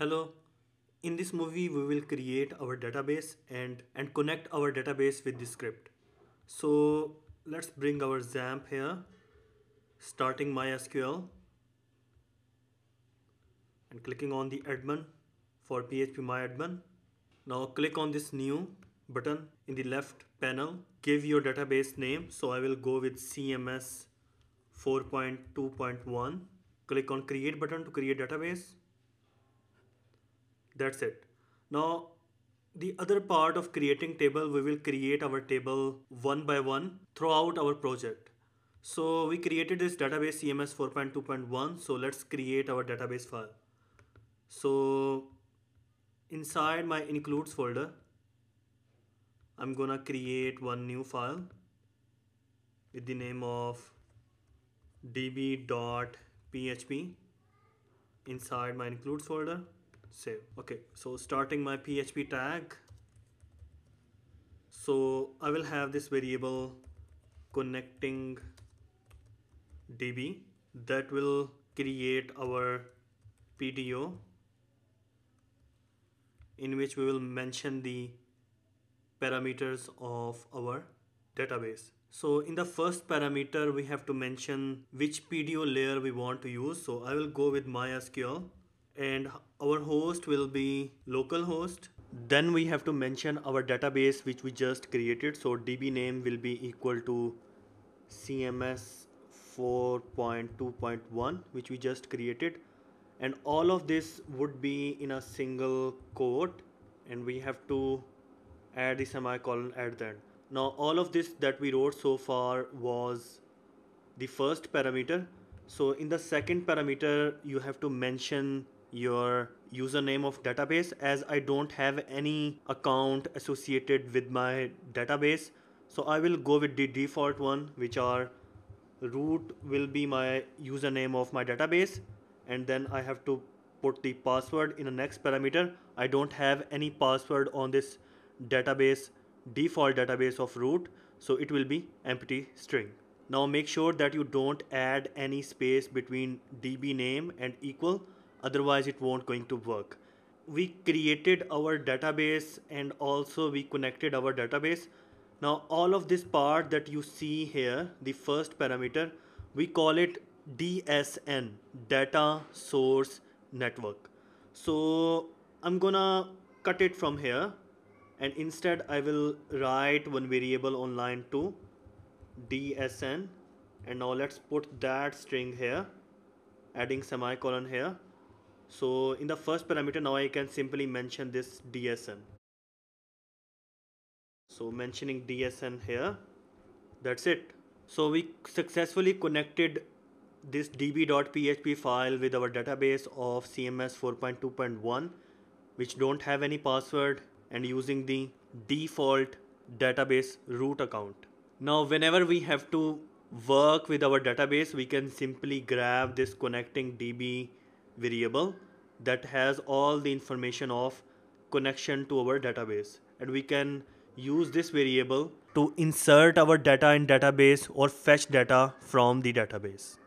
Hello. In this movie, we will create our database and connect our database with the script. So let's bring our XAMPP here, starting MySQL and clicking on the admin for phpMyAdmin. Now click on this new button in the left panel. Give your database name. So I will go with CMS 4.2.1. Click on create button to create database. That's it. Now the other part of creating table, we will create our table one by one throughout our project. So we created this database CMS 4.2.1. So let's create our database file. So inside my includes folder, I'm gonna create one new file with the name of db.php. Inside my includes folder, save. Okay, so starting my PHP tag. So I will have this variable connecting db that will create our PDO in which we will mention the parameters of our database. So in the first parameter, we have to mention which PDO layer we want to use. So I will go with MySQL and our host will be localhost. Then we have to mention our database which we just created. So DB name will be equal to CMS 4.2.1 which we just created, and all of this would be in a single quote, and we have to add the semicolon at the end. Now all of this that we wrote so far was the first parameter. So in the second parameter, you have to mention your username of database. As I don't have any account associated with my database, so I will go with the default one, which are root will be my username of my database, and then I have to put the password in the next parameter. I don't have any password on this database, default database of root, so it will be empty string. Now make sure that you don't add any space between db name and equal, otherwise it won't going to work. We created our database and also we connected our database. Now all of this part that you see here, the first parameter, we call it DSN, data source network. So I'm gonna cut it from here, and instead I will write one variable on line 2, DSN, and now let's put that string here, adding semicolon here. So in the first parameter, now I can simply mention this DSN. So mentioning DSN here, that's it. So we successfully connected this db.php file with our database of CMS 4.2.1, which don't have any password, and using the default database root account. Now whenever we have to work with our database, we can simply grab this connecting db variable that has all the information of connection to our database, and we can use this variable to insert our data in database or fetch data from the database.